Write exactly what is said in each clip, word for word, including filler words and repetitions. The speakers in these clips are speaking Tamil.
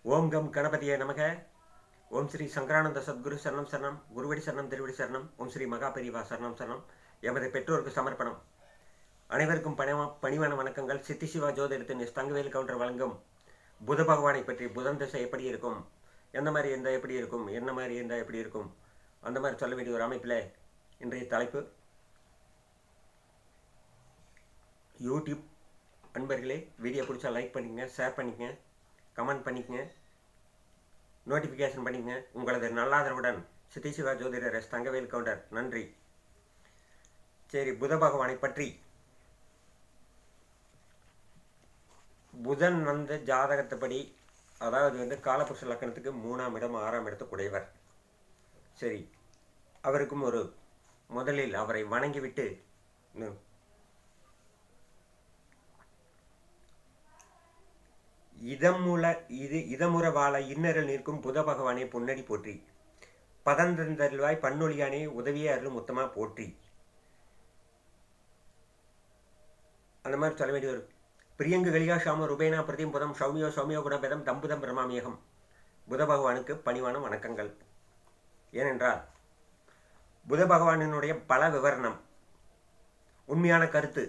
ஓம் கம் கணபதியே நமக. ஓம் ஸ்ரீ சங்கரானந்த சத்குரு சரணம் சரணம். குருவடி சரணம், திருவடி சரணம். ஓம் ஸ்ரீ மகா பெரிவா சரணம் சரணம். எமது பெற்றோருக்கு சமர்ப்பணம். அனைவருக்கும் பணிவா பணிவான வணக்கங்கள். சித்தி சிவா ஜோதிடத்தின் எஸ் தங்கவேல் கவுண்டர் வழங்கும் புத பகவானை பற்றி, புதன் திசை எப்படி இருக்கும், எந்த மாதிரி இருந்தால் எப்படி இருக்கும், என்ன மாதிரி இருந்தால் எப்படி இருக்கும், அந்த மாதிரி சொல்ல வேண்டிய ஒரு அமைப்பில் இன்றைய தலைப்பு. யூடியூப் அன்பர்களே, வீடியோ பிடிச்சா லைக் பண்ணிக்கங்க, ஷேர் பண்ணிக்கங்க, கமெண்ட் பண்ணிக்கங்க, நோட்டிஃபிகேஷன் பண்ணிக்கங்க. உங்களது நல்லாதரவுடன் சித்தி சிவா ஜோதிடர் எஸ் தங்கவேல் கவுண்டர். நன்றி. சரி, புத பகவானை பற்றி. புதன் வந்து ஜாதகத்தைப்படி, அதாவது வந்து காலபுருஷ லக்கணத்துக்கு மூணாம் இடம் ஆறாம் இடத்துக்குடையவர். சரி, அவருக்கும் ஒரு முதலில் அவரை வணங்கிவிட்டு இதமுல இது இதமுற வாழ இன்னரல் நிற்கும் புத பகவானே பொன்னடி போற்றி. பதந்தந்தருவாய் பன்னொழியானே உதவியே அருளும் உத்தமா போற்றி. அந்த மாதிரி சொல்ல வேண்டிய ஒரு பிரியங்கு கலிகா ஷாம ருபேனா பிரதிம் புதம் சௌமியோ சௌமியோ குணபேதம் தம்புதம் பிரமாமியகம். புத பகவானுக்கு பணிவான வணக்கங்கள். ஏனென்றால் புத பகவானினுடைய பல விவரணம், உண்மையான கருத்து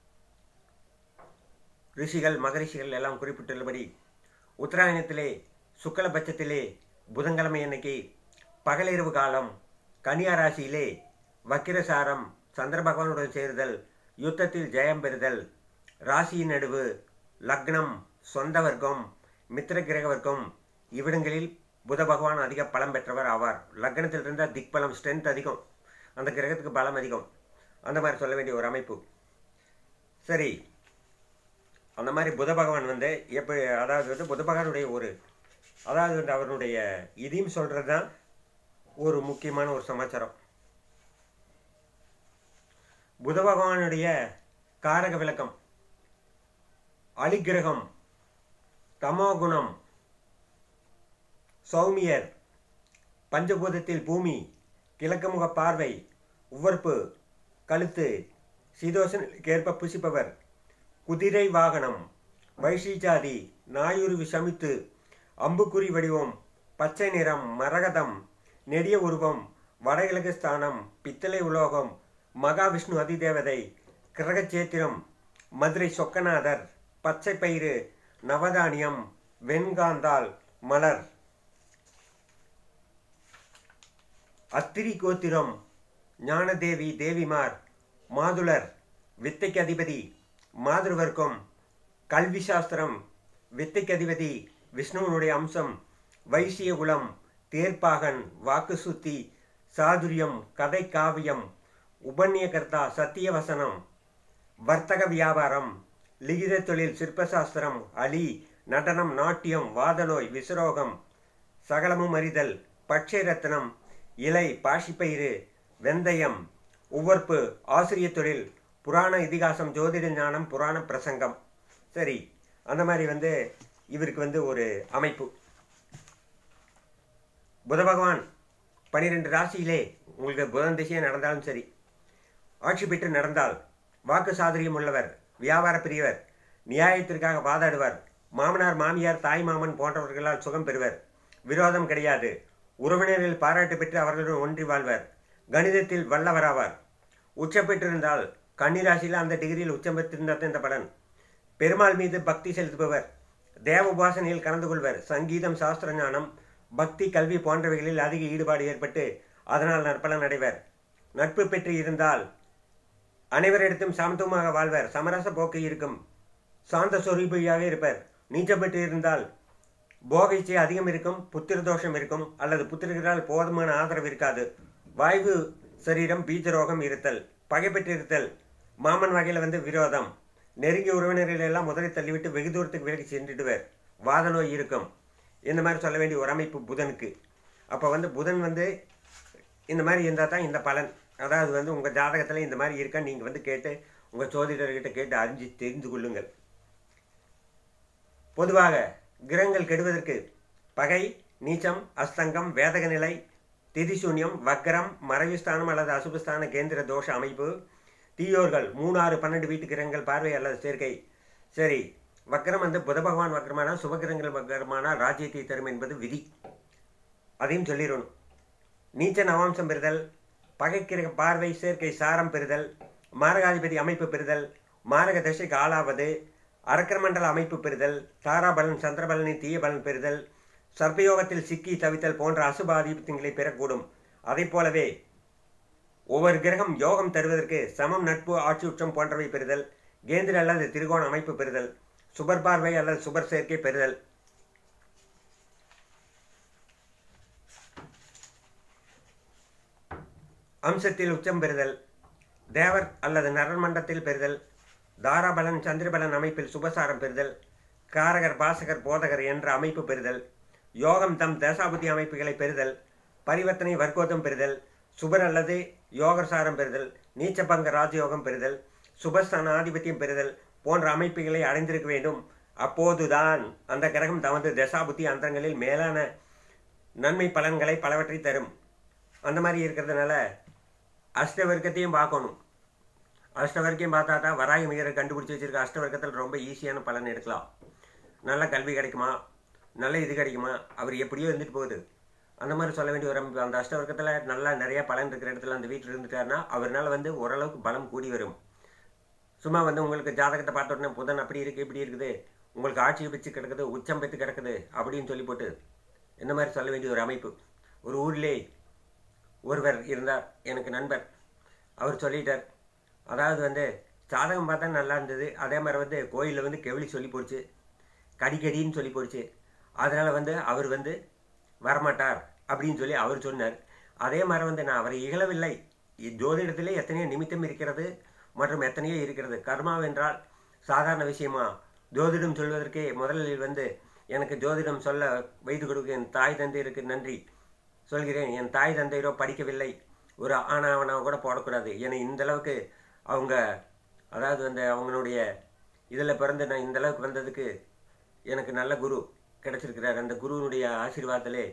ரிஷிகள் மகரிஷிகள் எல்லாம் குறிப்பிட்டுள்ளபடி, உத்தராயணத்திலே சுக்லபட்சத்திலே புதன்கிழமை அன்னைக்கு பகலிரவு காலம் கன்னியா ராசியிலே வக்கிரசாரம் சந்திர பகவானுடன் சேருதல், யுத்தத்தில் ஜெயம் பெறுதல், ராசியின் நடுவு, லக்னம், சொந்த வர்க்கம், மித்திர கிரக வர்க்கம், இவ்விடங்களில் புத பகவான் அதிக பலம் பெற்றவர் ஆவார். லக்னத்தில் இருந்தால் திக் பலம், ஸ்ட்ரென்த் அதிகம், அந்த கிரகத்துக்கு பலம் அதிகம். அந்த மாதிரி சொல்ல வேண்டிய ஒரு அமைப்பு. சரி, அந்த மாதிரி புத பகவான் வந்து எப்படி, அதாவது வந்து புத பகவானுடைய ஒரு, அதாவது வந்து அவருடைய இதையும் சொல்கிறது தான் ஒரு முக்கியமான ஒரு சமாச்சாரம். புத பகவானுடைய காரக விளக்கம்: அலிகிரகம், தமோகுணம், சௌமியர், பஞ்சபூதத்தில் பூமி, கிழக்குமுக பார்வை, உவர்ப்பு, கழுத்து, சீதோஷனுக்கேற்ப புசிப்பவர், குதிரை வாகனம், வைஷிஜாதி, நாயுருவி சமித்து, அம்புக்குறி வடிவம், பச்சை நிறம், மரகதம், நெடிய உருவம், வடகிழக்கு ஸ்தானம், பித்தளை உலோகம், மகாவிஷ்ணு அதிதேவதை, கிரகச்சேத்திரம், மதுரை சொக்கநாதர், பச்சை பயிறு, நவதானியம், வெண்காந்தால், மலர், அத்திரி கோத்திரம், ஞானதேவி தேவிமார், மாதுளர், வித்தைக்கு அதிபதி, மாதுருவர்க்கம், கல்வி சாஸ்திரம், வித்தைக்கு அதிபதி, விஷ்ணுவனுடைய அம்சம், வைசிய குலம், தேர்ப்பாகன், வாக்கு சுத்தி, சாதுரியம், கதை காவியம், உபன்யகர்த்தா, சத்தியவசனம், வர்த்தக வியாபாரம், லிகித தொழில், சிற்பசாஸ்திரம், அலி, நடனம், நாட்டியம், வாதநோய், விசுரோகம், சகலமும் அறிதல், பட்சை ரத்னம், இலை, பாஷிப்பயிறு, வெந்தயம், உவர்ப்பு, ஆசிரிய தொழில், புராண இதிகாசம், ஜோதிட ஞானம், புராண பிரசங்கம். சரி, அந்த மாதிரி வந்து இவருக்கு வந்து ஒரு அமைப்பு. புத பகவான் பனிரெண்டு ராசியிலே உங்களுக்கு புதன் திசையே நடந்தாலும் சரி, ஆட்சி பெற்று நடந்தால் வாக்கு சாதுரியம் உள்ளவர், வியாபார பிரியவர், நியாயத்திற்காக வாதாடுவார், மாமனார் மாமியார் தாய் மாமன் போன்றவர்களால் சுகம் பெறுவர், விரோதம் கிடையாது, உறவினர்கள் பாராட்டு பெற்று அவர்களுடன் ஒன்றி வாழ்வர், கணிதத்தில் வல்லவராவார். உச்ச பெற்றிருந்தால் கன்னிராசியில் அந்த டிகிரியில் உச்சம் பெற்றிருந்தால் இந்த பலன். பெருமாள் மீது பக்தி செலுத்துபவர், தேவ உபாசனையில் கலந்து கொள்வர், சங்கீதம், சாஸ்திர ஞானம், பக்தி, கல்வி போன்றவைகளில் அதிக ஈடுபாடு ஏற்பட்டு அதனால் நற்பலன் அடைவர். நட்பு பெற்று இருந்தால் அனைவரிடத்தும் சமத்துவமாக வாழ்வர், சமரச போக்கு இருக்கும், சாந்த சொரூபியாக இருப்பர். நீச்சம் பெற்று இருந்தால் போகைச்சை அதிகம் இருக்கும், புத்திர தோஷம் இருக்கும், அல்லது புத்திரர்களால் போதுமான ஆதரவு இருக்காது, வாய்வு சரீரம், பீஜரோகம் இருத்தல், பகை பெற்றிருத்தல், மாமன் வகையில் வந்து விரோதம், நெருங்கிய உறவினர்கள் எல்லாம் முதலை தள்ளிவிட்டு வெகு தூரத்துக்கு விலகி சென்றுடுவர், வாத நோய் இருக்கும். இந்த மாதிரி சொல்ல வேண்டிய ஒரு அமைப்பு புதனுக்கு. அப்போ வந்து புதன் வந்து இந்த மாதிரி இருந்தால் தான் இந்த பலன். அதாவது வந்து உங்கள் ஜாதகத்தில் இந்த மாதிரி இருக்கான்னு நீங்கள் வந்து கேட்டு உங்கள் சோதிடர்கிட்ட கேட்டு அறிஞ்சு தெரிந்து கொள்ளுங்கள். பொதுவாக கிரகங்கள் கெடுவதற்கு பகை, நீச்சம், அஸ்தங்கம், வேதக நிலை, திதிசூன்யம், வக்கரம், மறைவுஸ்தானம் அல்லது அசுபஸ்தான கேந்திர தோஷ அமைப்பு, தீயோர்கள், மூணு ஆறு பன்னெண்டு வீட்டு கிரகங்கள் பார்வை அல்லது சேர்க்கை. சரி, வக்கரம் வந்து புத பகவான் வக்கரமான சுபகிரகங்கள் வக்கரமான ராஜ்யத்தை தரும் என்பது விதி. அதையும் சொல்லிடணும். நீச்ச நவாம்சம் பெறுதல், பகைக்கிரக பார்வை சேர்க்கை சாரம் பெறுதல், மாரகாதிபதி அமைப்பு பெறுதல், மாரக தசைக்கு ஆளாவது, அரக்கரமண்டல அமைப்பு பெறுதல், தாராபலன் சந்திரபலனின் தீய பலன் பெறுதல், சர்ப்பயோகத்தில் சிக்கி தவித்தல் போன்ற அசுபாதிபத்தியங்களை பெறக்கூடும். அதை போலவே ஒவ்வொரு கிரகம் யோகம் தருவதற்கு சமம், நட்பு, ஆட்சி உச்சம் போன்றவை பெறுதல், கேந்திர அல்லது திரிகோண அமைப்பு பெறுதல், சுபர் பார்வை அல்லது சுபர் சேர்க்கை பெறுதல், அம்சத்தில் உச்சம் பெறுதல், தேவர் அல்லது நரமண்டத்தில் பெறுதல், தாராபலன் சந்திரபலன் அமைப்பில் சுபசாரம் பெறுதல், காரகர் பாசகர் போதகர் என்ற அமைப்பு பெறுதல், யோகம் தம் தேசாபுத்தி அமைப்புகளை பெறுதல், பரிவர்த்தனை வர்க்கோதம் பெறுதல், சுபர் அல்லது யோகசாரம் பெறுதல், நீச்சபங்க ராஜயோகம் பெறுதல், சுபஸ்தான ஆதிபத்தியம் பெறுதல் போன்ற அமைப்புகளை அடைந்திருக்க வேண்டும். அப்போதுதான் அந்த கிரகம் தமது தசாபுத்தி அந்தரங்களில் மேலான நன்மை பலன்களை பலவற்றை தரும். அந்த மாதிரி இருக்கிறதுனால அஷ்டவர்க்கத்தையும் பார்க்கணும். அஷ்டவர்க்கையும் பார்த்தா தான் வராகி மிகரை கண்டுபிடிச்சி வச்சிருக்க அஷ்டவர்க்கத்தில் ரொம்ப ஈஸியான பலன் எடுக்கலாம். நல்ல கல்வி கிடைக்குமா, நல்ல இது கிடைக்குமா, அவர் எப்படியோ இருந்துட்டு போகுது, அந்த மாதிரி சொல்ல வேண்டிய ஒரு அமைப்பு. அந்த அஷ்டவர்க்கத்தில் நல்லா நிறைய பலன் இருக்கிற இடத்துல அந்த வீட்டில் இருந்துட்டாருன்னா அவரால் வந்து ஓரளவுக்கு பலம் கூடி வரும். சும்மா வந்து உங்களுக்கு ஜாதகத்தை பார்த்த உடனே புதன் அப்படி இருக்குது இப்படி இருக்குது, உங்களுக்கு ஆட்சியை வச்சு கிடக்குது, உச்சம் பெற்று கிடக்குது அப்படின்னு சொல்லி போட்டு இந்த மாதிரி சொல்ல வேண்டிய ஒரு அமைப்பு. ஒரு ஊரிலே ஒருவர் இருந்தார், எனக்கு நண்பர். அவர் சொல்லிட்டார், அதாவது வந்து ஜாதகம் பார்த்தா நல்லா இருந்தது, அதே மாதிரி வந்து கோயிலில் வந்து கெவிலி சொல்லி போடுச்சு, கடிக்கடின்னு சொல்லி போடுச்சு, அதனால் வந்து அவர் வந்து வரமாட்டார் அப்படின்னு சொல்லி அவர் சொன்னார். அதே மாதிரி வந்து நான் அவரை இகழவில்லை. ஜோதிடத்திலே எத்தனையோ நிமித்தம் இருக்கிறது மற்றும் எத்தனையோ இருக்கிறது. கர்மா என்றால் சாதாரண விஷயமா? ஜோதிடம் சொல்வதற்கே முதலில் வந்து எனக்கு ஜோதிடம் சொல்ல வைத்து கொடுக்க என் தாய் தந்தையருக்கு நன்றி சொல்கிறேன். என் தாய் தந்தையரோ படிக்கவில்லை, ஒரு ஆனாவனா கூட போடக்கூடாது. ஏன்னா இந்தளவுக்கு அவங்க, அதாவது வந்து அவங்களுடைய இதில் பிறந்து நான் இந்தளவுக்கு வந்ததுக்கு எனக்கு நல்ல குரு கிடச்சிருக்கிறார். அந்த குருவினுடைய ஆசீர்வாதத்திலே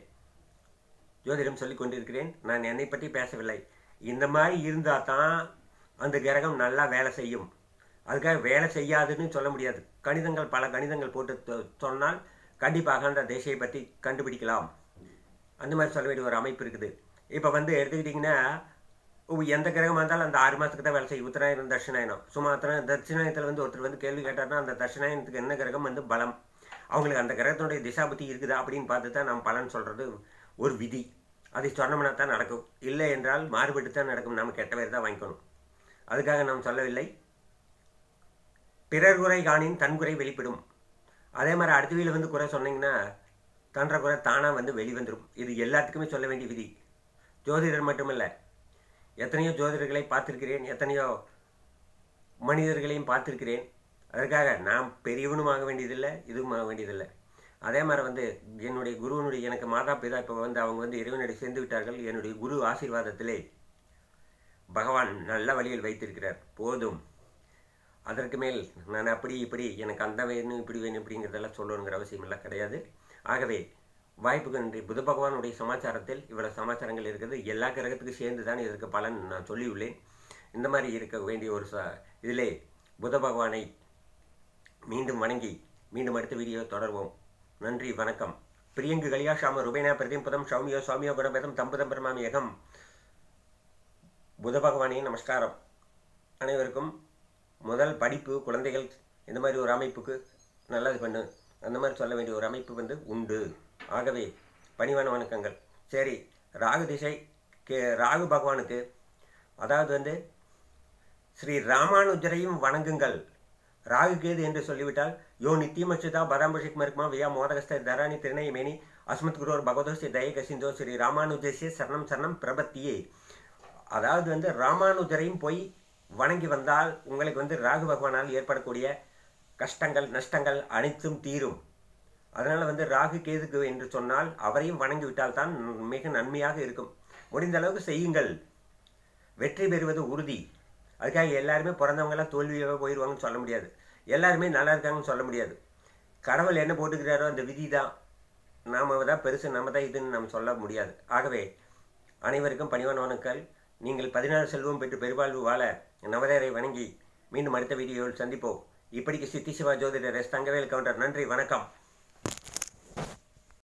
ஜோதிடம் சொல்லி கொண்டிருக்கிறேன். நான் என்னை பற்றி பேசவில்லை. இந்த மாதிரி இருந்தால் தான் அந்த கிரகம் நல்லா வேலை செய்யும். அதுக்காக வேலை செய்யாதுன்னு சொல்ல முடியாது. கணிதங்கள் பல கணிதங்கள் போட்டு சொன்னால் கண்டிப்பாக அந்த திசையை பற்றி கண்டுபிடிக்கலாம். அந்த மாதிரி சொல்ல வேண்டிய ஒரு அமைப்பு இருக்குது. இப்போ வந்து எடுத்துக்கிட்டிங்கன்னா எந்த கிரகமாக இருந்தாலும் அந்த ஆறு மாதத்துக்கு தான் வேலை செய்யும். உத்தராயணம் தட்சிணாயனம். சும்மா தட்சிணாயனத்தில் வந்து ஒருத்தர் வந்து கேள்வி கேட்டார்னா அந்த தட்சிணாயனத்துக்கு என்ன கிரகம் வந்து பலம், அவங்களுக்கு அந்த கிரகத்தினுடைய திசாபுத்தி இருக்குதா அப்படின்னு பார்த்து தான் நம்ம பலன் சொல்கிறது ஒரு விதி. அதை சொன்னோம்னா தான் நடக்கும், இல்லை என்றால் மாறுபட்டு தான் நடக்கும். நம்ம கெட்ட பேர் தான் வாங்கிக்கணும். அதுக்காக நாம் சொல்லவில்லை. பிறர் குறை காணின் தன் குறை வெளிப்படும். அதே மாதிரி அடுத்த வீட்டில் வந்து குறை சொன்னீங்கன்னா தன்ற குறை தானாக வந்து வெளிவந்துடும். இது எல்லாத்துக்குமே சொல்ல வேண்டிய விதி. ஜோதிடர் மட்டுமல்ல, எத்தனையோ ஜோதிடர்களை பார்த்துருக்கிறேன், எத்தனையோ மனிதர்களையும் பார்த்துருக்கிறேன். அதற்காக நாம் பெரியவனும் ஆக வேண்டியதில்லை, இதுவும் ஆக வேண்டியதில்லை. அதே மாதிரி வந்து என்னுடைய குருவனுடைய, எனக்கு மாதா பிதா இப்போ வந்து அவங்க வந்து இறைவனடி சேர்ந்து விட்டார்கள். என்னுடைய குரு ஆசீர்வாதத்திலே பகவான் நல்ல வழியில் வைத்திருக்கிறார். போதும். அதற்கு மேல் நான் அப்படி இப்படி எனக்கு அந்த வேணும் இப்படி வேணும் இப்படிங்கிறதெல்லாம் சொல்லணுங்கிற அவசியம் எல்லாம் கிடையாது. ஆகவே வாய்ப்புக்கு நன்றி. புத பகவானுடைய சமாச்சாரத்தில் இவ்வளவு சமாச்சாரங்கள் இருக்குது. எல்லா கிரகத்துக்கும் சேர்ந்து தான் இதற்கு பலன் நான் சொல்லியுள்ளேன். இந்த மாதிரி இருக்க வேண்டிய ஒரு ச இதிலே புத பகவானை மீண்டும் வணங்கி மீண்டும் அடுத்த வீடியோ தொடர்வோம். நன்றி, வணக்கம். பிரியங்கு கலியா ஷாம ருபேனா பிரதிம் பதம் சௌமியோ சுவாமியோ குணபதம் தம்பதம் பிரமாமி ஏகம். புத பகவானே நமஸ்காரம். அனைவருக்கும் முதல் படிப்பு, குழந்தைகள், இந்த மாதிரி ஒரு அமைப்புக்கு நல்லது பண்ணு, அந்த மாதிரி சொல்ல வேண்டிய ஒரு அமைப்பு வந்து உண்டு. ஆகவே பணிவான வணக்கங்கள். சரி, ராகு திசை கே ராகு பகவானுக்கு, அதாவது வந்து ஸ்ரீ ராமானுஜரையும் வணங்குங்கள். ராகு கேது என்று சொல்லிவிட்டால் யோ நித்தியமச்சுதா பதாம்பஷிக் மருக்மா வியா மோதகஸ்த தராணி திருநயமேனி அஸ்மத் குரோர் பகவதோஸ்ய தயக சிந்தோ ஸ்ரீ ராமானுஜஸ்ய சரணம் சரணம் பிரபத்தியே. அதாவது வந்து ராமானுஜரையும் போய் வணங்கி வந்தால் உங்களுக்கு வந்து ராகு பகவானால் ஏற்படக்கூடிய கஷ்டங்கள் நஷ்டங்கள் அனைத்தும் தீரும். அதனால் வந்து ராகு கேதுக்கு என்று சொன்னால் அவரையும் வணங்கி விட்டால் தான் மிக நன்மையாக இருக்கும். முடிந்த அளவுக்கு செய்யுங்கள், வெற்றி பெறுவது உறுதி. அதுக்காக எல்லாருமே பிறந்தவங்களாம் தோல்வியாக போயிடுவாங்கன்னு சொல்ல முடியாது, எல்லாருமே நல்லா இருக்காங்கன்னு சொல்ல முடியாது. கடவுள் என்ன போட்டுக்கிறாரோ அந்த விதி தான், நாம் தான் பெருசு, நம்ம தான் இதுன்னு நம்ம சொல்ல முடியாது. ஆகவே அனைவருக்கும் பணிவான வணக்கங்கள். நீங்கள் பதினாறு செல்வம் பெற்று பெருவாழ்வு வாழ நவதேரை வணங்கி மீண்டும் அடுத்த வீடியோவில் சந்திப்போம். இப்படிக்கு சித்தி சிவா ஜோதிடர் எஸ் தங்கவேல் கவுண்டர். நன்றி, வணக்கம்.